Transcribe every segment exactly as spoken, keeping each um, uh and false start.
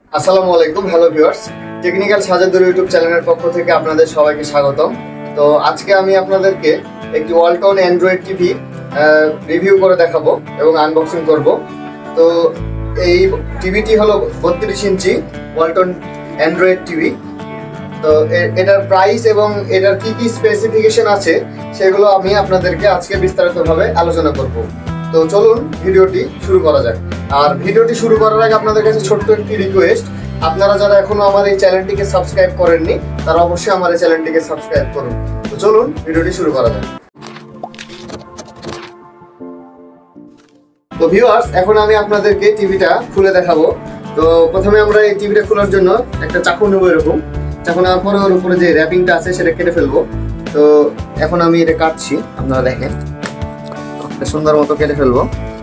আসসালামু আলাইকুম, hello viewers, technical Sajjadur YouTube চ্যানেলের পক্ষ থেকে আপনাদের সবাইকে স্বাগতম। তো আজকে আমি আপনাদেরকে একটি ওয়ালটন অ্যান্ড্রয়েড টিভি রিভিউ করে দেখাবো এবং আনবক্সিং করব। তো এই টিভিটি হলো বত্রিশ ইঞ্চি ওয়ালটন অ্যান্ড্রয়েড টিভি। তো এটার প্রাইস এবং এটার কি কি স্পেসিফিকেশন আছে সেগুলো আমি আপনাদেরকে আজকে বিস্তারিতভাবে আলোচনা করব। তো চলুন ভিডিওটি শুরু করা যাক। আর ভিডিওটি শুরু করার আগে আপনাদের কাছে ছোট্ট একটি রিকোয়েস্ট, আপনারা যারা এখনো আমার এই চ্যানেলটিকে সাবস্ক্রাইব করেননি তারা অবশ্যই আমার এই চ্যানেলটিকে সাবস্ক্রাইব করুন। তো চলুন ভিডিওটি শুরু করা যাক। তো ভিউয়ার্স, এখন আমি আপনাদেরকে টিভিটা খুলে দেখাবো। তো প্রথমে আমরা এই টিভিটা খোলার জন্য একটা চাকু নেবো, এরকম চাকু নেওয়ার পরে ওর উপরে যে র্যাপিংটা আছে সেটা কেটে ফেলবো। তো এখন আমি এটা কাটছি, আপনারা দেখেন সুন্দর মতো কেটে ফেলবো।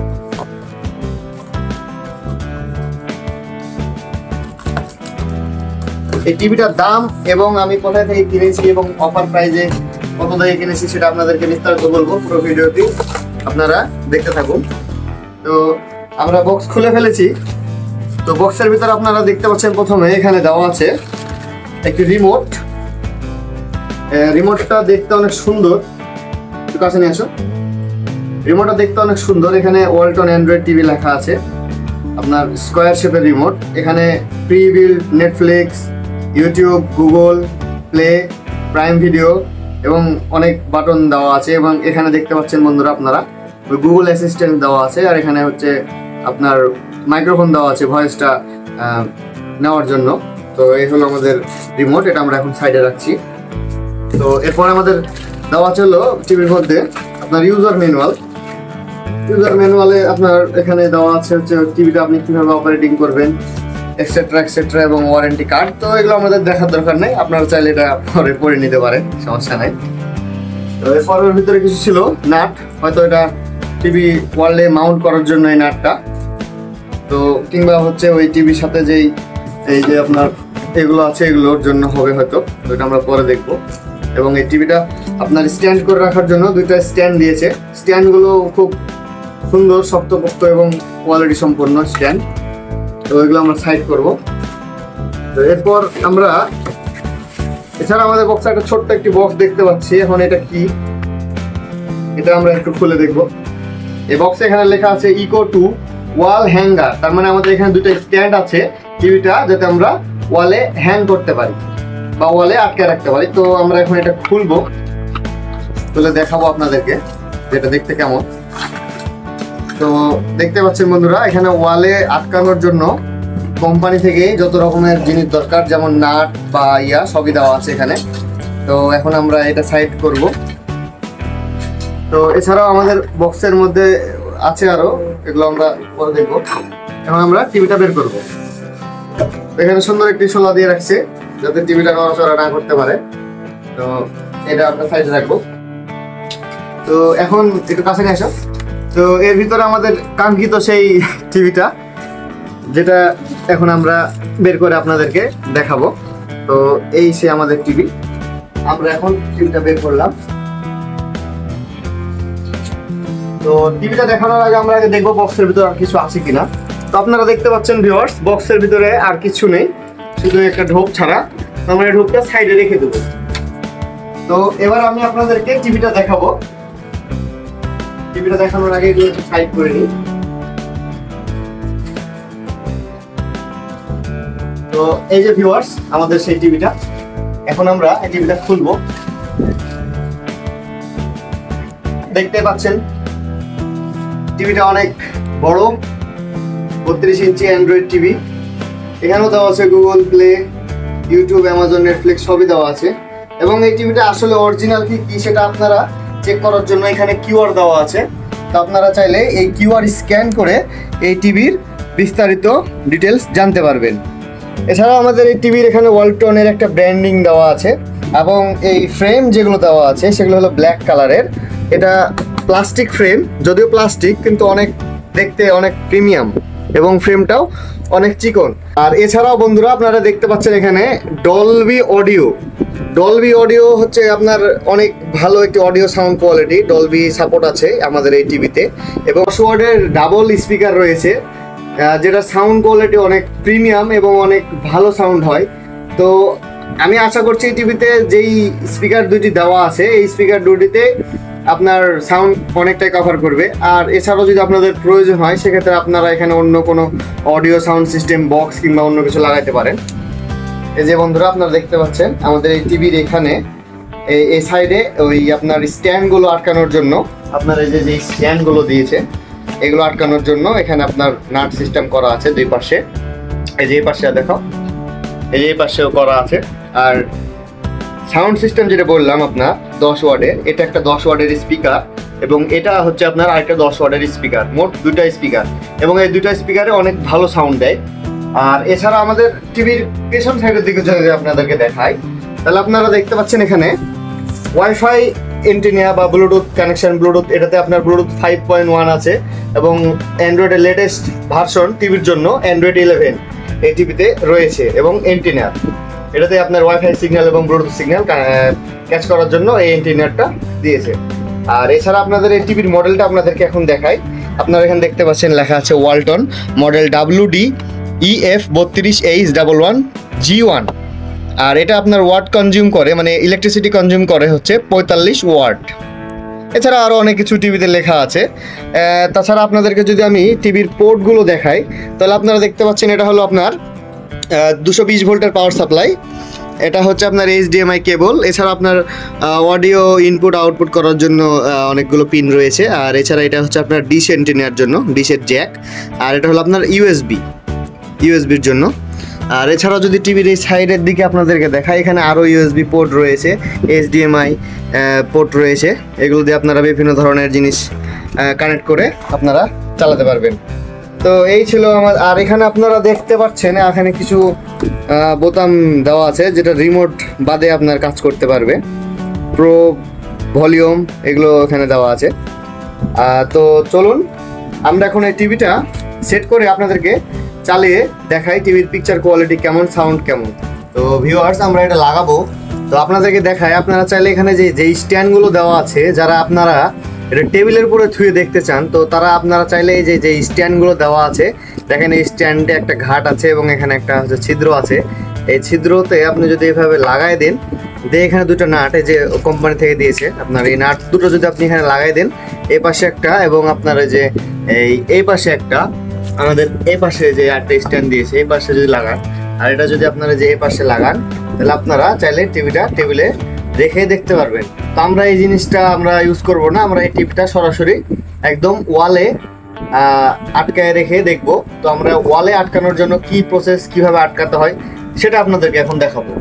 এই টিভিটার দাম এবং আমি কোথায় থেকে কিনেছি এবং অফার প্রাইজে কত থেকে কিনেছি সেটা আপনাদেরকে বিস্তারিত বলবো। পুরো ভিডিওটি আপনারা দেখতে থাকুন। তো আমরা বক্স খুলে ফেলেছি। তো বক্সের ভিতরে আপনারা দেখতে পাচ্ছেন প্রথমে এখানে দেওয়া আছে একটি রিমোট। রিমোটটা দেখতে অনেক সুন্দর, একটু কাছে নিয়ে আসো। রিমোটটা দেখতে অনেক সুন্দর। এখানে ওয়ালটন অ্যান্ড্রয়েড টিভি লেখা আছে, আপনার স্কোয়ার শেপের রিমোট। এখানে pre build Netflix, YouTube, Google play, prime video এবং অনেক বাটন দেওয়া আছে। এবং এখানে দেখতে পাচ্ছেন বন্ধুরা আপনারা গুগল অ্যাসিস্ট্যান্ট দেওয়া আছে। আর এখানে হচ্ছে আপনার মাইক্রোফোন দেওয়া আছে ভয়েসটা নেওয়ার জন্য। তো এই হলো আমাদের রিমোট, এটা আমরা এখন সাইডে রাখছি। তো এরপর আমাদের দেওয়া ছিল টিভির মধ্যে আপনার ইউজার ম্যানুয়াল। ইউজার ম্যানুয়ালে আপনার এখানে দেওয়া আছে হচ্ছে টিভিটা আপনি কীভাবে অপারেটিং করবেন, এক্সেট্রা এক্সেট্রা এবং ওয়ারেন্টি কার্ড। তো এগুলো আমাদের দেখার দরকার নেই, আপনারা চাইলে এটা পরে পরে নিতে পারেন, সমস্যা নাই। তো এরপর এর ভিতরে কিছু ছিল নাট, হয়তো এটা টিভি ওয়ালে মাউন্ট করার জন্য এই নাটটা। তো কিংবা হচ্ছে ওই টিভির সাথে যেই এই যে আপনার এগুলো আছে এগুলোর জন্য হবে হয়তো, তো এটা আমরা পরে দেখবো। এবং এই টিভিটা আপনার স্ট্যান্ড করে রাখার জন্য দুইটা স্ট্যান্ড দিয়েছে। স্ট্যান্ডগুলো খুব সুন্দর, শক্তপোক্ত এবং কোয়ালিটি সম্পন্ন স্ট্যান্ড। তো এগুলো আমরা সাইড করব। তো এরপর আমরা এছাড়া আমাদের বক্সে একটা ছোট্ট একটি বক্স দেখতে পাচ্ছি। এখন এটা কি, এটা আমরা একটু খুলে দেখব। এই বক্সে এখানে লেখা আছে ইকো টু ওয়াল হ্যাঙ্গার। তার মানে আমাদের এখানে দুটো স্ট্যান্ড আছে টিভিটা যাতে আমরা ওয়ালে হ্যাং করতে পারি বা ওয়ালে আটকে রাখতে পারি। তো আমরা এখন এটা খুলবো, খুলে দেখাবো আপনাদেরকে যেটা দেখতে কেমন। তো দেখতে পাচ্ছেন বন্ধুরা, এখানে ওয়ালে আটকানোর জন্য কোম্পানি থেকে যত রকমের জিনিস দরকার, যেমন নাট বা ইয়া সবই দেওয়া আছে এখানে। তো এখন আমরা এটা সাইড করব। তো এছাড়াও আমাদের বক্সের মধ্যে আছে আরো, এগুলো আমরা পরে দেখবো। এখন আমরা টিভিটা বের করব। এখানে সুন্দর একটি শোলা দিয়ে রাখছে যাতে টিভিটা নড়াচড়া না করতে পারে। তো এটা আমরা সাইডে রাখবো। তো এখন একটু কাছে নিয়ে আসো। তো এর ভিতরে আমাদের কাঙ্ক্ষিত সেই টিভিটা, যেটা এখন আমরা বের করে আপনাদেরকে দেখাবো। তো এই সে আমাদের টিভি, আমরা এখন টিভিটা বের করলাম। তো টিভিটা দেখানোর আগে আমরা আগে দেখবো বক্সের ভিতরে আর কিছু আছে কিনা। তো আপনারা দেখতে পাচ্ছেন ভিউয়ার্স, বক্সের ভিতরে আর কিছু নেই, শুধু একটা ঢোক ছাড়া। আমরা এই ঢোকটা সাইডে রেখে দেবো। তো এবার আমি আপনাদেরকে টিভিটা দেখাবো। টিভিটা দেখানোর আগে একটু সাইড করে নিই। তো এই যে ভিউয়ার্স আমাদের সেই টিভিটা, এখন আমরা এই টিভিটা খুলবো। দেখতে পাচ্ছেন টিভিটা অনেক বড়, বত্রিশ ইঞ্চি অ্যান্ড্রয়েড টিভি। এখানেও দেওয়া আছে Google play, YouTube, Amazon, Netflix সবই দেওয়া আছে। এবং এই টিভিটা আসলে অরিজিনাল কি কি সেটা আপনারা চেক করার জন্য এখানে কিউআর দেওয়া আছে। তো আপনারা চাইলে এই কিউআর স্ক্যান করে এই টিভির বিস্তারিত ডিটেলস জানতে পারবেন। এছাড়াও আমাদের এই টিভির এখানে ওয়ালটনের একটা ব্র্যান্ডিং দেওয়া আছে এবং এই ফ্রেম যেগুলো দেওয়া আছে সেগুলো হলো ব্ল্যাক কালারের। এটা প্লাস্টিক ফ্রেম, যদিও প্লাস্টিক কিন্তু অনেক দেখতে অনেক প্রিমিয়াম এবং ফ্রেমটাও অনেক চিকন। আর এছাড়াও বন্ধুরা আপনারা দেখতে পাচ্ছেন এখানে ডলবি অডিও। ডলবি অডিও হচ্ছে আপনার অনেক ভালো একটি audio sound quality, Dolby support আছে আমাদের এই টিভিতে। এবং ওয়ার্ডের ডাবল স্পিকার রয়েছে। যেটা সাউন্ড কোয়ালিটি অনেক প্রিমিয়াম এবং অনেক ভালো সাউন্ড হয়। তো আমি আশা করছি এই টিভিতে যেই স্পিকার দুটি দেওয়া আছে এই স্পিকার দুটিতে আপনার সাউন্ড অনেকটাই কভার করবে। আর এছাড়াও যদি আপনাদের প্রয়োজন হয় সেক্ষেত্রে আপনারা এখানে অন্য কোনো অডিও সাউন্ড সিস্টেম বক্স কিংবা অন্য কিছু লাগাইতে পারেন। এই যে বন্ধুরা আপনারা দেখতে পাচ্ছেন আমাদের এই টিভির এখানে এই সাইডে ওই আপনার স্ট্যান্ডগুলো আটকানোর জন্য আপনার এই যে যে স্ট্যান্ডগুলো দিয়েছে এগুলো আটকানোর জন্য এখানে আপনার নাট সিস্টেম করা আছে দুই পাশে। এই যে এই পাশে দেখো, এই যে এই পাশেও করা আছে। আর সাউন্ড সিস্টেম যেটা বললাম আপনার দশ ওয়াটের, এটা একটা দশ ওয়াটের স্পিকার এবং এটা হচ্ছে আপনার আরেকটা দশ ওয়াটের স্পিকার, মোট দুইটা স্পিকার এবং এই দুইটা স্পিকারে অনেক ভালো সাউন্ড দেয়। আর এছাড়া আমাদের টিভির পেছন সাইডের দিকে যদি আপনাদেরকে দেখাই তাহলে আপনারা দেখতে পাচ্ছেন এখানে ওয়াইফাই এন্টিনিয়া বা ব্লুটুথ কানেকশন, ব্লুটুথ এটাতে আপনার ব্লুটুথ ফাইভ পয়েন্ট ওয়ান আছে এবং অ্যান্ড্রয়েডের লেটেস্ট ভার্সন টিভির জন্য অ্যান্ড্রয়েড ইলেভেন এই টিভিতে রয়েছে এবং এন্টিনিয়া এটাতে আপনার ওয়াইফাই সিগন্যাল এবং ব্লুটুথ সিগন্যাল ক্যাচ করার জন্য এই এন্টিনিয়ারটা দিয়েছে। আর এছাড়া আপনাদের এই টিভির মডেলটা আপনাদেরকে এখন দেখাই। আপনারা এখানে দেখতে পাচ্ছেন লেখা আছে Walton model W D E F বত্রিশ H one one G one. আর এটা আপনার ওয়াট কনজিউম করে, মানে ইলেকট্রিসিটি কনজিউম করে হচ্ছে পঁয়তাল্লিশ ওয়াট। এছাড়া আরও অনেক কিছু টিভিতে লেখা আছে। তাছাড়া আপনাদেরকে যদি আমি টিভির পোর্টগুলো দেখাই তাহলে আপনারা দেখতে পাচ্ছেন এটা হলো আপনার দুশো বিশ ভোল্টের পাওয়ার সাপ্লাই, এটা হচ্ছে আপনার এইচডিএমআই কেবল। এছাড়া আপনার অডিও ইনপুট আউটপুট করার জন্য অনেকগুলো পিন রয়েছে। আর এছাড়া এটা হচ্ছে আপনার ডিশ এন্টিনার জন্য ডিশের জ্যাক। আর এটা হলো আপনার ইউএসবি ইউএসবির জন্য। আর এছাড়াও যদি টিভির এই সাইডের দিকে আপনাদেরকে দেখায় এখানে আরও ইউএসবি পোর্ট রয়েছে, এইচডিএমআই পোর্ট রয়েছে, এগুলো দিয়ে আপনারা বিভিন্ন ধরনের জিনিস কানেক্ট করে আপনারা চালাতে পারবেন। তো এই ছিল আমার। আর এখানে আপনারা দেখতে পাচ্ছেন এখানে কিছু বোতাম দেওয়া আছে যেটা রিমোট বাদে আপনার কাজ করতে পারবে, প্রো, ভলিউম এগুলো এখানে দেওয়া আছে। তো চলুন আমরা এখন এই টিভিটা সেট করে আপনাদেরকে চালিয়ে দেখাই টিভির পিকচার কোয়ালিটি কেমন, সাউন্ড কেমন। তো ভিউয়ার্স আমরা এটা লাগাবো, তো আপনাদেরকে দেখাই। আপনারা চাইলে এখানে যে যেই স্ট্যান্ডগুলো দেওয়া আছে যারা আপনারা এটা টেবিলের উপরে থুয়ে দেখতে চান তো তারা আপনারা চাইলে এই যে যে স্ট্যান্ডগুলো দেওয়া আছে দেখেন এই স্ট্যান্ডে একটা ঘাট আছে এবং এখানে একটা হচ্ছে ছিদ্র আছে। এই ছিদ্রতে আপনি যদি এভাবে লাগাই দেন, দিয়ে এখানে দুটো নাট এই যে কোম্পানি থেকে দিয়েছে আপনার, এই নাট দুটো যদি আপনি এখানে লাগাই দেন, এই পাশে একটা এবং আপনার যে এই এই পাশে একটা, আমাদের এই পাশে যে একটা স্ট্যান্ড দিয়েছে এই পাশে যদি লাগান আর এটা যদি আপনারা যে এই পাশে লাগান তাহলে আপনারা চাইলে টিভিটা টেবিলে রেখে দেখতে পারবেন। তো আমরা এই জিনিসটা আমরা ইউজ করব না, আমরা এই টিভিটা সরাসরি একদম ওয়ালে আটকায় রেখে দেখব। তো আমরা ওয়ালে আটকানোর জন্য কি প্রসেস, কিভাবে আটকাতে হয় সেটা আপনাদেরকে এখন দেখাবো।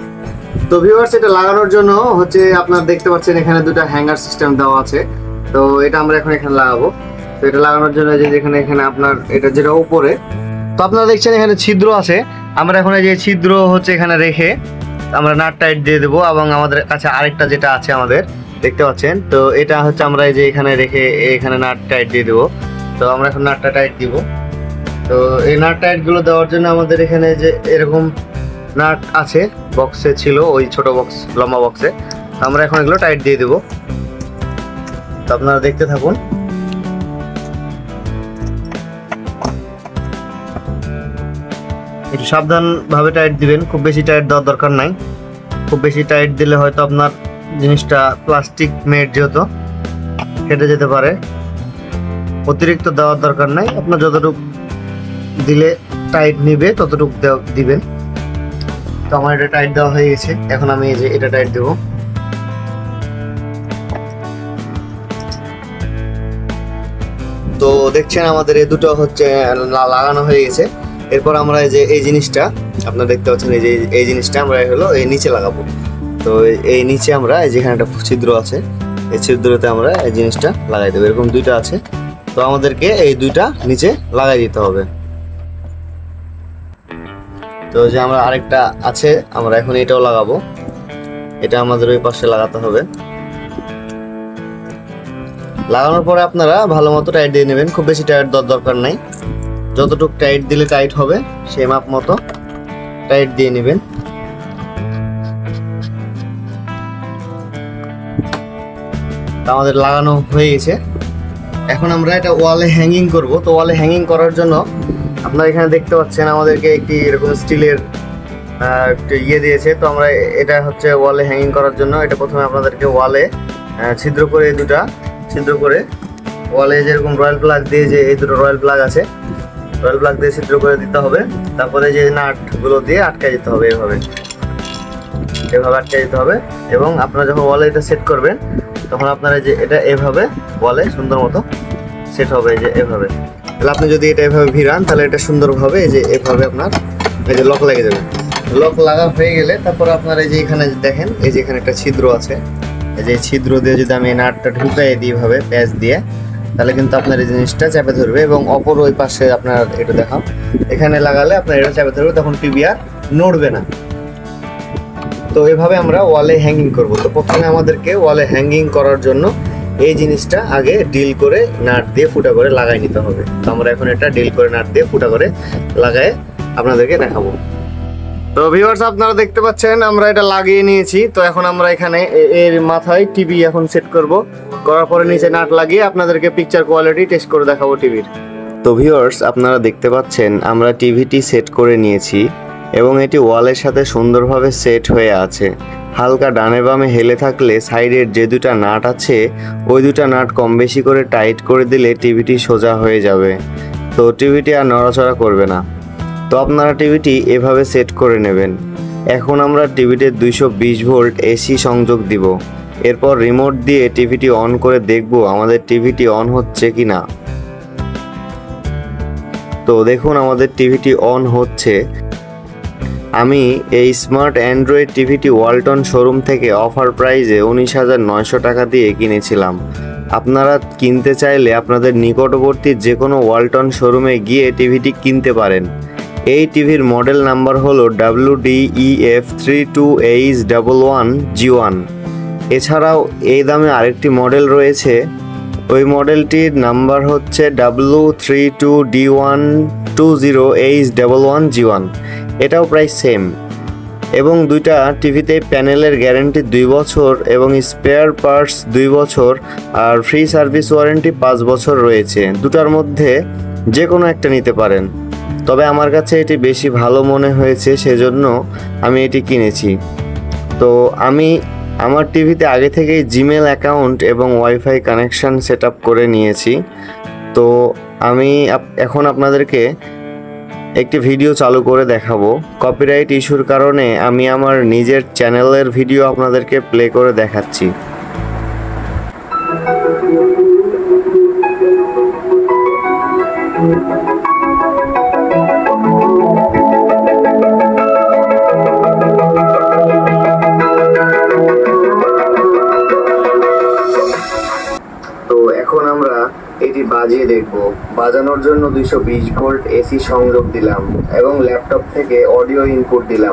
তো ভিউয়ার্স এটা লাগানোর জন্য হচ্ছে আপনারা দেখতে পাচ্ছেন এখানে দুটো হ্যাঙ্গার সিস্টেম দেওয়া আছে। তো এটা আমরা এখন এখানে লাগাবো। তো এটা লাগানোর জন্য যে যেখানে এখানে আপনার এটা যেটা উপরে, তো আপনারা দেখছেন এখানে ছিদ্র আছে। আমরা এখন এই যে ছিদ্র হচ্ছে এখানে রেখে আমরা নাট টাইট দিয়ে দেবো এবং আমাদের কাছে আরেকটা যেটা আছে আমাদের দেখতে পাচ্ছেন, তো এটা হচ্ছে আমরা এই যে এখানে রেখে এখানে নাট টাইট দিয়ে দেবো। তো আমরা এখন নাটটা টাইট দিব। তো এই নাট টাইটগুলো দেওয়ার জন্য আমাদের এখানে যে এরকম নাট আছে, বক্সে ছিল ওই ছোট বক্স লম্বা বক্সে, আমরা এখন এগুলো টাইট দিয়ে দেবো। তো আপনারা দেখতে থাকুন। একটু সাবধানভাবে টাইট দিবেন, খুব বেশি টাইট দেওয়ার দরকার নাই। খুব বেশি টাইট দিলে হয়তো আপনার জিনিসটা প্লাস্টিক মেড যেহেতু কেটে যেতে পারে। অতিরিক্ত দেওয়ার দরকার নাই, আপনার যতটুকু দিলে টাইট নিবে ততটুকু দিবেন। তো আমার এটা টাইট দেওয়া হয়ে গেছে, এখন আমি এই যে এটা টাইট দেব। তো দেখছেন আমাদের এই দুটো হচ্ছে লাগানো হয়ে গেছে। এরপর আমরা এই যে এই জিনিসটা আপনারা দেখতে পাচ্ছেন এই যে এই জিনিসটা আমরা হলো এই নিচে লাগাবো। তো এই নিচে আমরা এই যেখানে একটা ছিদ্র আছে এই ছিদ্রতে আমরা এই জিনিসটা লাগাই দেবো। এরকম দুইটা আছে, তো আমাদেরকে এই দুইটা নিচে লাগাই দিতে হবে। তো যে আমরা আরেকটা আছে আমরা এখন এটাও লাগাবো, এটা আমাদের ওই পাশে লাগাতে হবে। লাগানোর পরে আপনারা ভালো মতো টাইট দিয়ে নেবেন, খুব বেশি টাইট দেওয়ার দরকার নাই। যতটুকু টাইট দিলে টাইট হবে সেই মাপ মতো টাইট দিয়ে নেবেন। আমাদের লাগানো হয়ে গেছে, এখন আমরা এটা ওয়ালে হ্যাঙ্গিং করব। তো ওয়ালে হ্যাঙ্গিং করার জন্য আপনারা এখানে দেখতে পাচ্ছেন আমাদেরকে একটি এরকম স্টিলের একটু ইয়ে দিয়েছে। তো আমরা এটা হচ্ছে ওয়ালে হ্যাঙ্গিং করার জন্য এটা প্রথমে আপনাদেরকে ওয়ালে ছিদ্র করে দুটা ছিদ্র করে ওয়ালে যেরকম রয়্যাল প্লাগ দিয়ে যে এই দুটো রয়্যাল প্লাগ আছে রয়্যাল প্লাগ দিয়ে ছিদ্র করে দিতে হবে। তারপরে যে নাটগুলো দিয়ে আটকে দিতে হবে, এভাবে এভাবে আটকে দিতে হবে। এবং আপনারা যখন ওয়ালে এটা সেট করবেন তখন আপনারা যে এটা এভাবে ওয়ালে সুন্দর মতো সেট হবে, যে এভাবে। তাহলে আপনি যদি এটা এভাবে ভিড়ান তাহলে এটা সুন্দরভাবে এই যে এভাবে আপনার এই যে লক লেগে যাবে। লক লাগা হয়ে গেলে তারপরে আপনার এই যে এখানে দেখেন এই যে এখানে একটা ছিদ্র আছে, এই যে ছিদ্র দিয়ে যদি আমি নাটটা ঢুকাই দিই এভাবে প্যাচ দিয়ে, তাহলে কিন্তু আপনার এই জিনিসটা চাপে ধরবে। এবং অপর ওই পাশে আপনার এটা দেখাও, এখানে লাগালে আপনার এটা চাপে ধরবে, তখন টিভি আর নড়বে না। তো এভাবে আমরা ওয়ালে হ্যাঙ্গিং করব। তো প্রথমে আমাদেরকে ওয়ালে হ্যাঙ্গিং করার জন্য এই জিনিসটা আগে ডিল করে নাট দিয়ে ফুটা করে লাগাই নিতে হবে। তো আমরা এখন এটা ডিল করে নাট দিয়ে ফুটা করে লাগায় আপনাদেরকে দেখাবো। তো ভিউয়ার্স আপনারা দেখতে পাচ্ছেন আমরা এটা লাগিয়ে নিয়েছি। তো এখন আমরা এখানে এর মাথায় টিভি এখন সেট করব, করার পরে নিচে নাট লাগিয়ে আপনাদেরকে পিকচার কোয়ালিটি টেস্ট করে দেখাবো টিভির। তো ভিউয়ার্স আপনারা দেখতে পাচ্ছেন আমরা টিভিটি সেট করে নিয়েছি এবং এটি ওয়ালের সাথে সুন্দরভাবে সেট হয়ে আছে। হালকা ডানে বামে হেলে থাকলে সাইডের যে দুটা নাট আছে ওই দুটা নাট কম বেশি করে টাইট করে দিলে টিভিটি সোজা হয়ে যাবে, তো টিভিটি আর নড়াচড়া করবে না। তো আপনারা টিভিটি এভাবে সেট করে নেবেন। এখন আমরা টিভিতে দুইশো বিশ ভোল্ট এসি সংযোগ দিব। এরপর রিমোট দিয়ে টিভিটি অন করে দেখব আমাদের টিভিটি অন হচ্ছে কি না। তো দেখুন আমাদের টিভিটি অন হচ্ছে। আমি এই স্মার্ট অ্যান্ড্রয়েড টিভিটি ওয়ালটন শোরুম থেকে অফার প্রাইজে উনিশ হাজার নয়শো টাকা দিয়ে কিনেছিলাম। আপনারা কিনতে চাইলে আপনাদের নিকটবর্তী যে কোনো ওয়ালটন শোরুমে গিয়ে টিভিটি কিনতে পারেন। এই টিভির মডেল নাম্বার হলো W D E F three two H one one G one. এছাড়াও এই দামে আরেকটি মডেল রয়েছে, ওই মডেলটির নাম্বার হচ্ছে W three two D one two zero H one one G one. এটাও প্রায় সেম। এবং দুইটা টিভিতে প্যানেলের গ্যারেন্টি দুই বছর এবং স্পেয়ার পার্টস দুই বছর আর ফ্রি সার্ভিস ওয়ারেন্টি পাঁচ বছর রয়েছে। দুটার মধ্যে যে কোনো একটা নিতে পারেন, তবে আমার কাছে এটি বেশি ভালো মনে হয়েছে সেজন্য আমি এটি কিনেছি। তো আমি আমার টিভিতে আগে থেকেই জিমেল অ্যাকাউন্ট এবং ওয়াইফাই কানেকশান সেট আপ করে নিয়েছি। তো আমি এখন আপনাদেরকে একটি ভিডিও চালু করে দেখাবো। কপিরাইট ইস্যুর কারণে আমি আমার নিজের চ্যানেলের ভিডিও আপনাদেরকে প্লে করে দেখাচ্ছি। তো এখন আমরা এটি বাজিয়ে দেখব। বাজানোর জন্য দুইশো বিশ ভোল্ট এসি সংযোগ দিলাম এবং ল্যাপটপ থেকে অডিও ইনপুট দিলাম।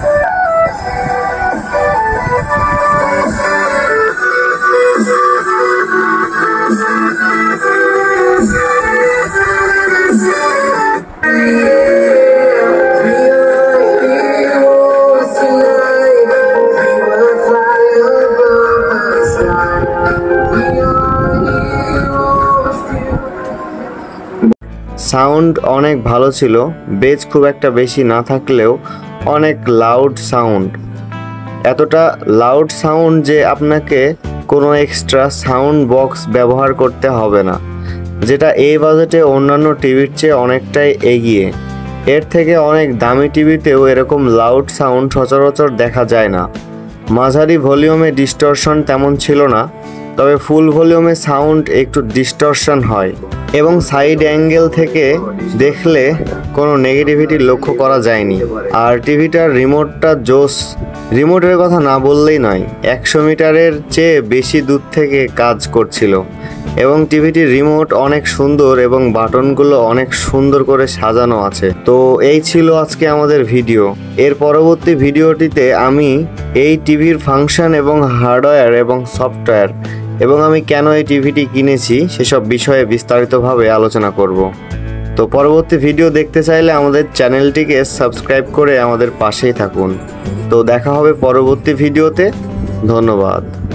সাউন্ড অনেক ভালো ছিল, বেজ খুব একটা বেশি না থাকলেও অনেক লাউড সাউন্ড। এতটা লাউড সাউন্ড যে আপনাকে কোনো এক্সট্রা সাউন্ড বক্স ব্যবহার করতে হবে না, যেটা এই বাজেটে অন্যান্য টিভির চেয়ে অনেকটাই এগিয়ে। এর থেকে অনেক দামি টিভিতেও এরকম লাউড সাউন্ড সচরাচর দেখা যায় না। মাঝারি ভলিউমে ডিস্টরশন তেমন ছিল না, তবে ফুল ভলিউমে সাউন্ড একটু ডিস্টরশন হয় এবং সাইড অ্যাঙ্গেল থেকে দেখলে কোনো নেগেটিভিটি লক্ষ্য করা যায়নি। আর টিভিটার রিমোটটা জোস, রিমোটের কথা না বললেই নয়, একশো মিটারের চেয়ে বেশি দূর থেকে কাজ করছিল এবং টিভিটির রিমোট অনেক সুন্দর এবং বাটনগুলো অনেক সুন্দর করে সাজানো আছে। তো এই ছিল আজকে আমাদের ভিডিও। এর পরবর্তী ভিডিওটিতে আমি এই টিভির ফাংশন এবং হার্ডওয়্যার এবং সফটওয়্যার এবং আমি কেন এই টিভিটি কিনেছি সেসব বিষয়ে বিস্তারিতভাবে আলোচনা করব। তো পরবর্তী ভিডিও দেখতে চাইলে আমাদের চ্যানেলটিকে সাবস্ক্রাইব করে আমাদের পাশেই থাকুন। তো দেখা হবে পরবর্তী ভিডিওতে। ধন্যবাদ।